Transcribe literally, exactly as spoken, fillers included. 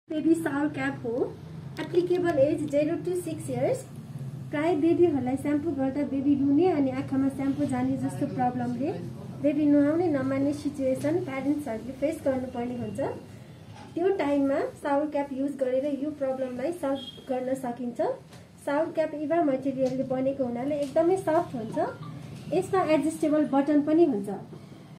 Baby shower cap हो। Applicable age zero to six years. प्राय बेबीहरूलाई स्याम्पू गर्दा बेबी रुने अनि आँखामा स्याम्पू जाने जस्तो प्रब्लमले बेबी नुहाउने नमान्ने सिचुएसन प्यारेन्ट्सहरूले फेस गर्नुपर्ने हुन्छ। त्यो टाइममा सावर क्याप युज गरेर यो प्रब्लमलाई सल्भ गर्न सकिन्छ। सावर क्याप इभा मटेरियलले बनेको हुनाले एकदमै सफ्ट हुन्छ। यसमा एडजस्टेबल बटन पनि हुन्छ।